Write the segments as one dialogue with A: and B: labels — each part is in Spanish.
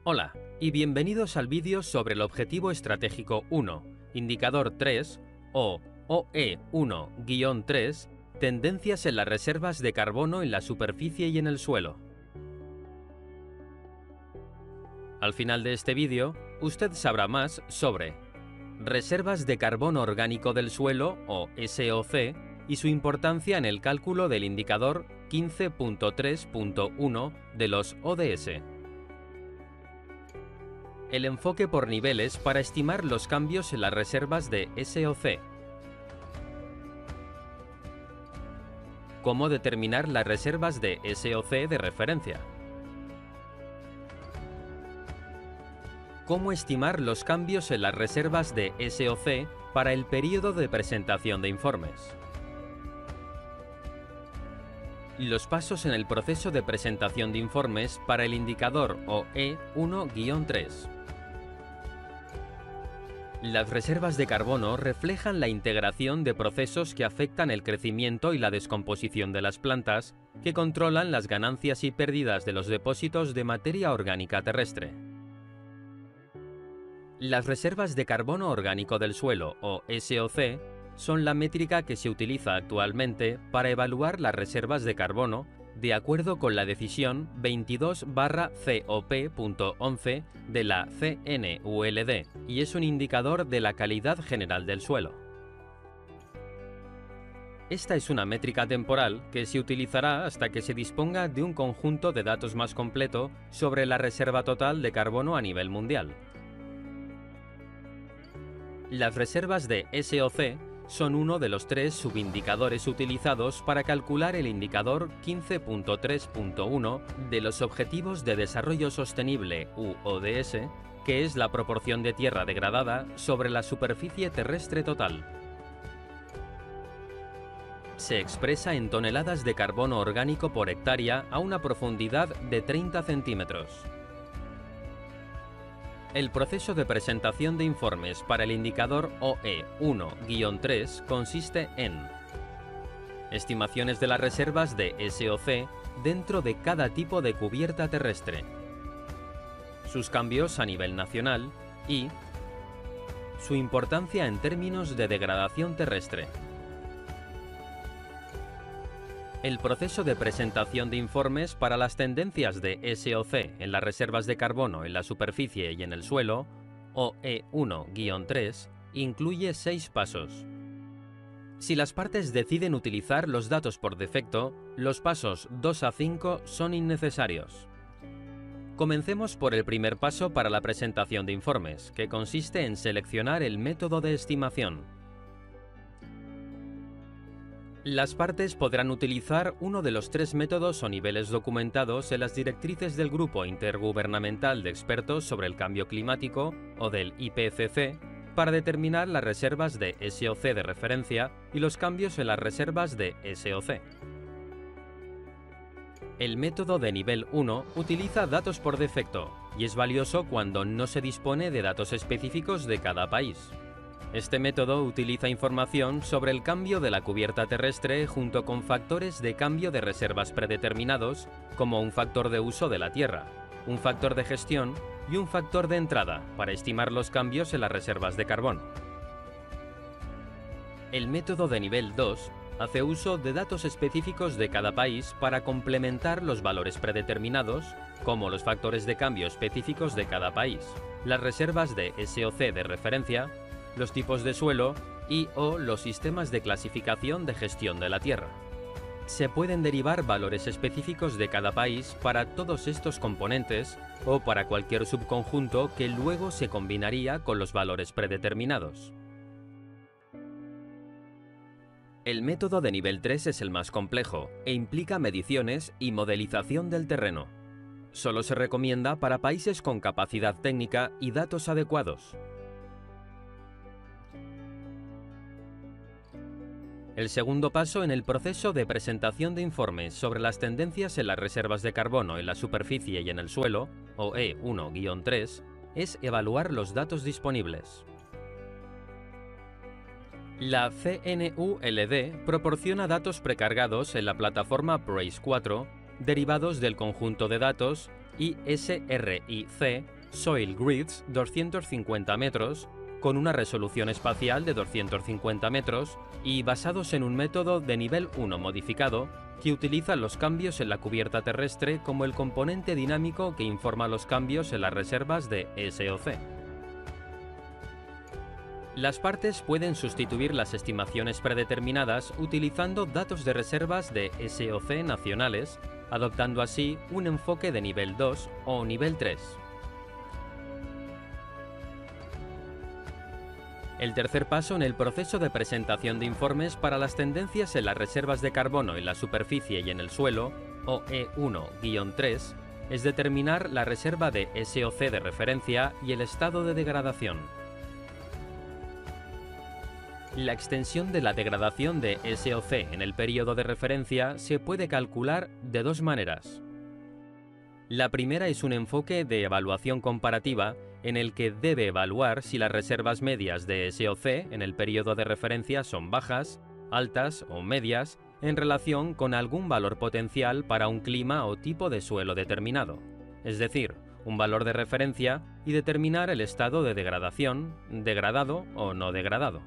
A: Hola y bienvenidos al vídeo sobre el Objetivo Estratégico 1, Indicador 3 o OE1-3, Tendencias en las reservas de carbono en la superficie y en el suelo. Al final de este vídeo, usted sabrá más sobre reservas de carbono orgánico del suelo o SOC y su importancia en el cálculo del indicador 15.3.1 de los ODS. El enfoque por niveles para estimar los cambios en las reservas de SOC. Cómo determinar las reservas de SOC de referencia. Cómo estimar los cambios en las reservas de SOC para el periodo de presentación de informes. Los pasos en el proceso de presentación de informes para el indicador OE1-3. Las reservas de carbono reflejan la integración de procesos que afectan el crecimiento y la descomposición de las plantas, que controlan las ganancias y pérdidas de los depósitos de materia orgánica terrestre. Las reservas de carbono orgánico del suelo, o SOC, son la métrica que se utiliza actualmente para evaluar las reservas de carbono de acuerdo con la decisión 22/COP.11 de la CNULD y es un indicador de la calidad general del suelo. Esta es una métrica temporal que se utilizará hasta que se disponga de un conjunto de datos más completo sobre la reserva total de carbono a nivel mundial. Las reservas de SOC son uno de los tres subindicadores utilizados para calcular el indicador 15.3.1 de los Objetivos de Desarrollo Sostenible (ODS), que es la proporción de tierra degradada sobre la superficie terrestre total. Se expresa en toneladas de carbono orgánico por hectárea a una profundidad de 30 centímetros. El proceso de presentación de informes para el indicador OE1-3 consiste en estimaciones de las reservas de SOC dentro de cada tipo de cubierta terrestre, sus cambios a nivel nacional y su importancia en términos de degradación terrestre. El proceso de presentación de informes para las tendencias de SOC en las reservas de carbono en la superficie y en el suelo, OE1-3, incluye 6 pasos. Si las partes deciden utilizar los datos por defecto, los pasos 2 a 5 son innecesarios. Comencemos por el primer paso para la presentación de informes, que consiste en seleccionar el método de estimación. Las partes podrán utilizar uno de los 3 métodos o niveles documentados en las directrices del Grupo Intergubernamental de Expertos sobre el Cambio Climático, o del IPCC, para determinar las reservas de SOC de referencia y los cambios en las reservas de SOC. El método de nivel 1 utiliza datos por defecto y es valioso cuando no se dispone de datos específicos de cada país. Este método utiliza información sobre el cambio de la cubierta terrestre junto con factores de cambio de reservas predeterminados, como un factor de uso de la tierra, un factor de gestión y un factor de entrada para estimar los cambios en las reservas de carbono. El método de nivel 2 hace uso de datos específicos de cada país para complementar los valores predeterminados, como los factores de cambio específicos de cada país, las reservas de SOC de referencia, los tipos de suelo y/o los sistemas de clasificación de gestión de la tierra. Se pueden derivar valores específicos de cada país para todos estos componentes o para cualquier subconjunto que luego se combinaría con los valores predeterminados. El método de nivel 3 es el más complejo e implica mediciones y modelización del terreno. Solo se recomienda para países con capacidad técnica y datos adecuados. El segundo paso en el proceso de presentación de informes sobre las tendencias en las reservas de carbono en la superficie y en el suelo, OE1-3, es evaluar los datos disponibles. La CNULD proporciona datos precargados en la plataforma PRAISE 4 derivados del conjunto de datos ISRIC Soil Grids 250 metros, con una resolución espacial de 250 metros y basados en un método de nivel 1 modificado que utiliza los cambios en la cubierta terrestre como el componente dinámico que informa los cambios en las reservas de SOC. Las partes pueden sustituir las estimaciones predeterminadas utilizando datos de reservas de SOC nacionales, adoptando así un enfoque de nivel 2 o nivel 3. El tercer paso en el proceso de presentación de informes para las tendencias en las reservas de carbono en la superficie y en el suelo, o E1-3, es determinar la reserva de SOC de referencia y el estado de degradación. La extensión de la degradación de SOC en el periodo de referencia se puede calcular de dos maneras. La primera es un enfoque de evaluación comparativa en el que debe evaluar si las reservas medias de SOC en el periodo de referencia son bajas, altas o medias en relación con algún valor potencial para un clima o tipo de suelo determinado, es decir, un valor de referencia, y determinar el estado de degradación, degradado o no degradado.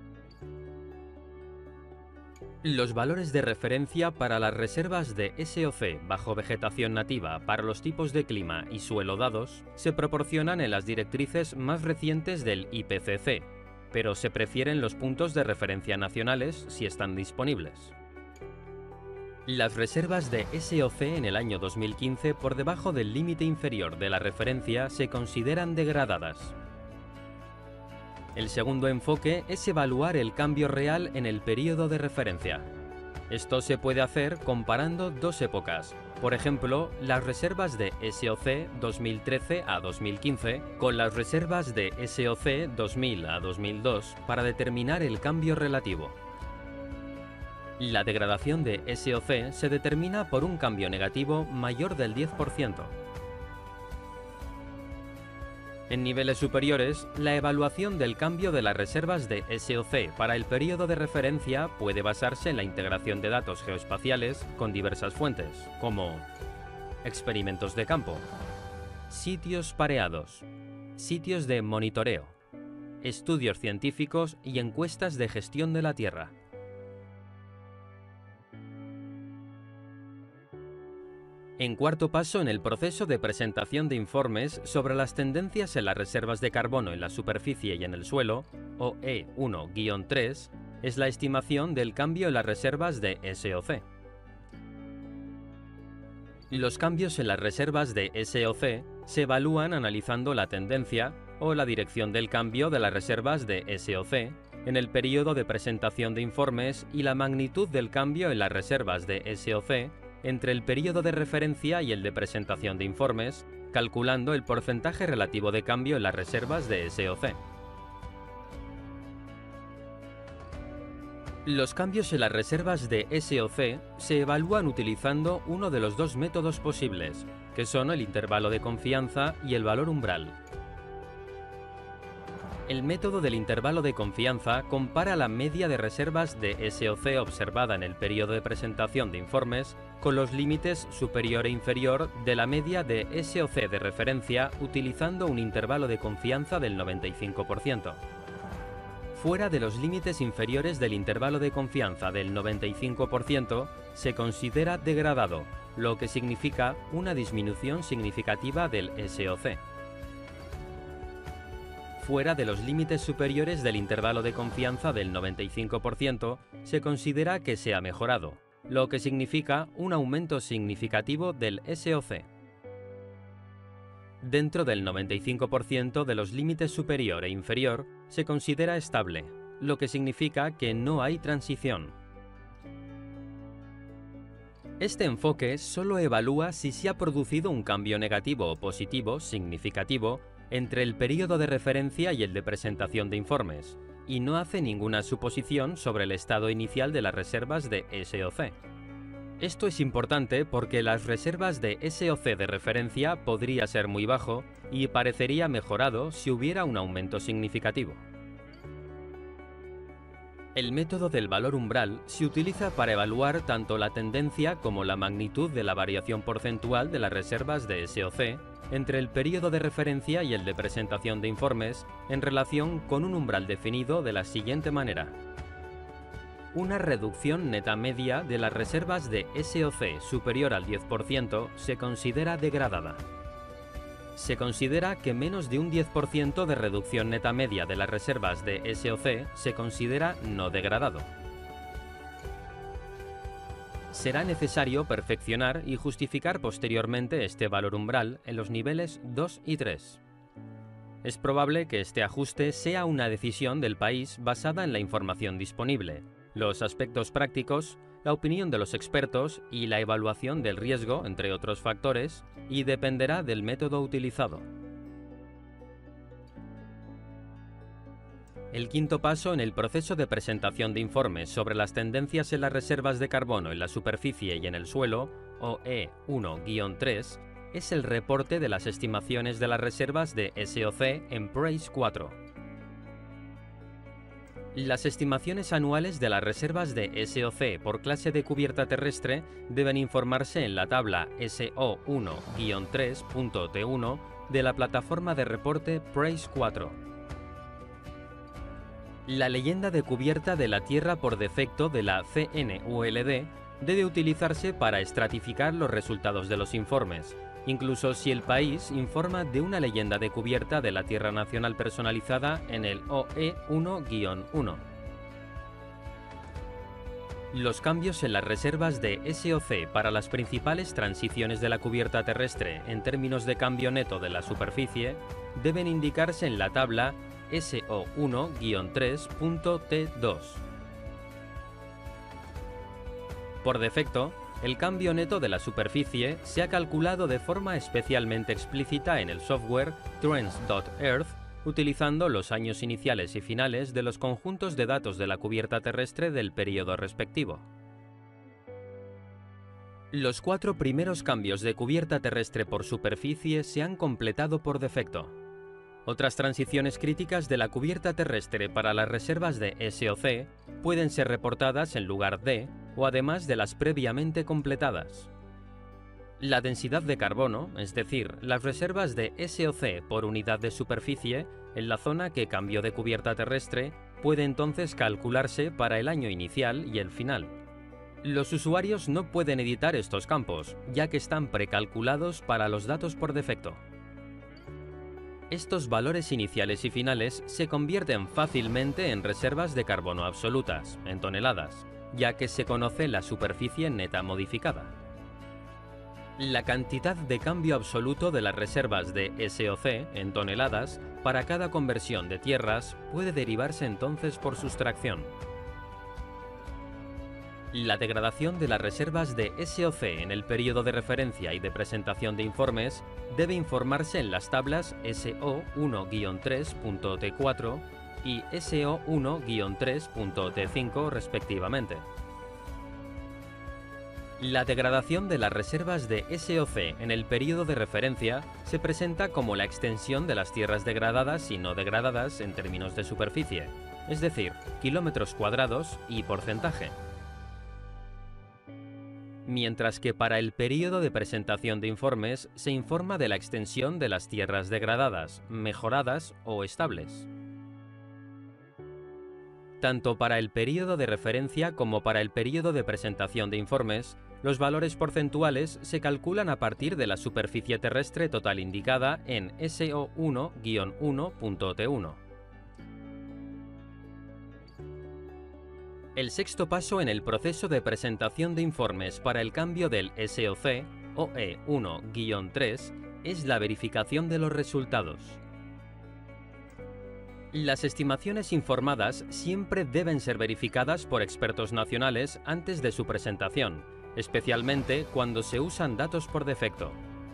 A: Los valores de referencia para las reservas de SOC bajo vegetación nativa para los tipos de clima y suelo dados se proporcionan en las directrices más recientes del IPCC, pero se prefieren los puntos de referencia nacionales si están disponibles. Las reservas de SOC en el año 2015 por debajo del límite inferior de la referencia se consideran degradadas. El segundo enfoque es evaluar el cambio real en el periodo de referencia. Esto se puede hacer comparando dos épocas, por ejemplo, las reservas de SOC 2013 a 2015 con las reservas de SOC 2000 a 2002 para determinar el cambio relativo. La degradación de SOC se determina por un cambio negativo mayor del 10%. En niveles superiores, la evaluación del cambio de las reservas de SOC para el periodo de referencia puede basarse en la integración de datos geoespaciales con diversas fuentes, como experimentos de campo, sitios pareados, sitios de monitoreo, estudios científicos y encuestas de gestión de la Tierra. En cuarto paso en el proceso de presentación de informes sobre las tendencias en las reservas de carbono en la superficie y en el suelo, o E1-3, es la estimación del cambio en las reservas de SOC. Los cambios en las reservas de SOC se evalúan analizando la tendencia o la dirección del cambio de las reservas de SOC en el periodo de presentación de informes y la magnitud del cambio en las reservas de SOC entre el periodo de referencia y el de presentación de informes, calculando el porcentaje relativo de cambio en las reservas de SOC. Los cambios en las reservas de SOC se evalúan utilizando uno de los dos métodos posibles, que son el intervalo de confianza y el valor umbral. El método del intervalo de confianza compara la media de reservas de SOC observada en el periodo de presentación de informes con los límites superior e inferior de la media de SOC de referencia utilizando un intervalo de confianza del 95%. Fuera de los límites inferiores del intervalo de confianza del 95%, se considera degradado, lo que significa una disminución significativa del SOC. Fuera de los límites superiores del intervalo de confianza del 95%, se considera que se ha mejorado, lo que significa un aumento significativo del SOC. Dentro del 95% de los límites superior e inferior, se considera estable, lo que significa que no hay transición. Este enfoque solo evalúa si se ha producido un cambio negativo o positivo significativo entre el periodo de referencia y el de presentación de informes, y no hace ninguna suposición sobre el estado inicial de las reservas de SOC. Esto es importante porque las reservas de SOC de referencia podría ser muy bajo y parecería mejorado si hubiera un aumento significativo. El método del valor umbral se utiliza para evaluar tanto la tendencia como la magnitud de la variación porcentual de las reservas de SOC entre el periodo de referencia y el de presentación de informes en relación con un umbral definido de la siguiente manera. Una reducción neta media de las reservas de SOC superior al 10% se considera degradada. Se considera que menos de un 10% de reducción neta media de las reservas de SOC se considera no degradado. Será necesario perfeccionar y justificar posteriormente este valor umbral en los niveles 2 y 3. Es probable que este ajuste sea una decisión del país basada en la información disponible, los aspectos prácticos, la opinión de los expertos y la evaluación del riesgo, entre otros factores, y dependerá del método utilizado. El quinto paso en el proceso de presentación de informes sobre las tendencias en las reservas de carbono en la superficie y en el suelo, OE1-3, es el reporte de las estimaciones de las reservas de SOC en PRAISE 4. Las estimaciones anuales de las reservas de SOC por clase de cubierta terrestre deben informarse en la tabla SO1-3.T1 de la plataforma de reporte PRAISE 4. La leyenda de cubierta de la Tierra por defecto de la CNULD debe utilizarse para estratificar los resultados de los informes, incluso si el país informa de una leyenda de cubierta de la Tierra nacional personalizada en el OE1-1. Los cambios en las reservas de SOC para las principales transiciones de la cubierta terrestre en términos de cambio neto de la superficie deben indicarse en la tabla SO1-3.T2. Por defecto, el cambio neto de la superficie se ha calculado de forma especialmente explícita en el software Trends.Earth, utilizando los años iniciales y finales de los conjuntos de datos de la cubierta terrestre del periodo respectivo. Los 4 primeros cambios de cubierta terrestre por superficie se han completado por defecto. Otras transiciones críticas de la cubierta terrestre para las reservas de SOC pueden ser reportadas en lugar de o además de las previamente completadas. La densidad de carbono, es decir, las reservas de SOC por unidad de superficie en la zona que cambió de cubierta terrestre, puede entonces calcularse para el año inicial y el final. Los usuarios no pueden editar estos campos, ya que están precalculados para los datos por defecto. Estos valores iniciales y finales se convierten fácilmente en reservas de carbono absolutas, en toneladas, ya que se conoce la superficie neta modificada. La cantidad de cambio absoluto de las reservas de SOC en toneladas para cada conversión de tierras puede derivarse entonces por sustracción. La degradación de las reservas de SOC en el periodo de referencia y de presentación de informes debe informarse en las tablas SO1-3.T4 y SO1-3.T5 respectivamente. La degradación de las reservas de SOC en el periodo de referencia se presenta como la extensión de las tierras degradadas y no degradadas en términos de superficie, es decir, kilómetros cuadrados y porcentaje. Mientras que para el periodo de presentación de informes se informa de la extensión de las tierras degradadas, mejoradas o estables. Tanto para el periodo de referencia como para el periodo de presentación de informes, los valores porcentuales se calculan a partir de la superficie terrestre total indicada en SO1-1.T1. El sexto paso en el proceso de presentación de informes para el cambio del SOC, OE1-3, es la verificación de los resultados. Las estimaciones informadas siempre deben ser verificadas por expertos nacionales antes de su presentación, especialmente cuando se usan datos por defecto.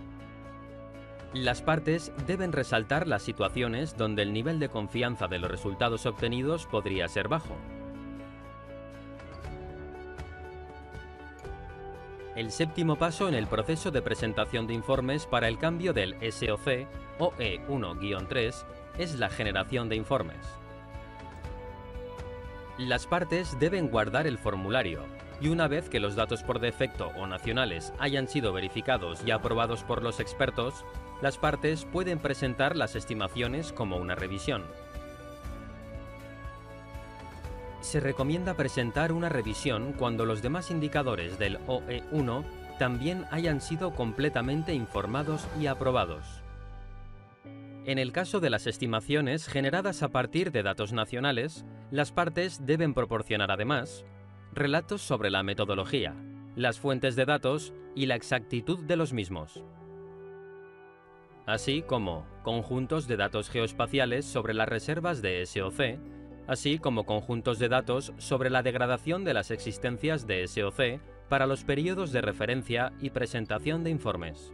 A: Las partes deben resaltar las situaciones donde el nivel de confianza de los resultados obtenidos podría ser bajo. El séptimo paso en el proceso de presentación de informes para el cambio del SOC, OE1-3, es la generación de informes. Las partes deben guardar el formulario, y una vez que los datos por defecto o nacionales hayan sido verificados y aprobados por los expertos, las partes pueden presentar las estimaciones como una revisión. Se recomienda presentar una revisión cuando los demás indicadores del OE1 también hayan sido completamente informados y aprobados. En el caso de las estimaciones generadas a partir de datos nacionales, las partes deben proporcionar además relatos sobre la metodología, las fuentes de datos y la exactitud de los mismos, así como conjuntos de datos geoespaciales sobre las reservas de SOC, así como conjuntos de datos sobre la degradación de las existencias de SOC para los periodos de referencia y presentación de informes.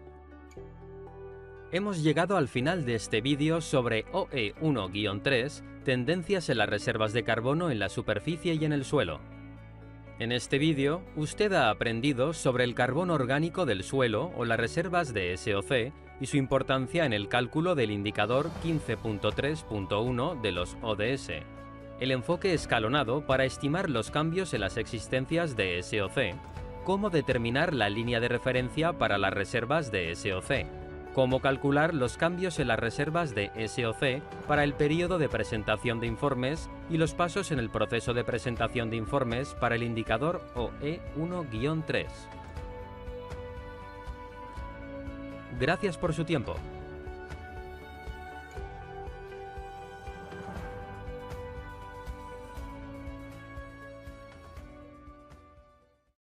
A: Hemos llegado al final de este vídeo sobre OE1-3, tendencias en las reservas de carbono en la superficie y en el suelo. En este vídeo, usted ha aprendido sobre el carbono orgánico del suelo o las reservas de SOC y su importancia en el cálculo del indicador 15.3.1 de los ODS, el enfoque escalonado para estimar los cambios en las existencias de SOC, cómo determinar la línea de referencia para las reservas de SOC, cómo calcular los cambios en las reservas de SOC para el periodo de presentación de informes y los pasos en el proceso de presentación de informes para el indicador OE1-3. Gracias por su tiempo.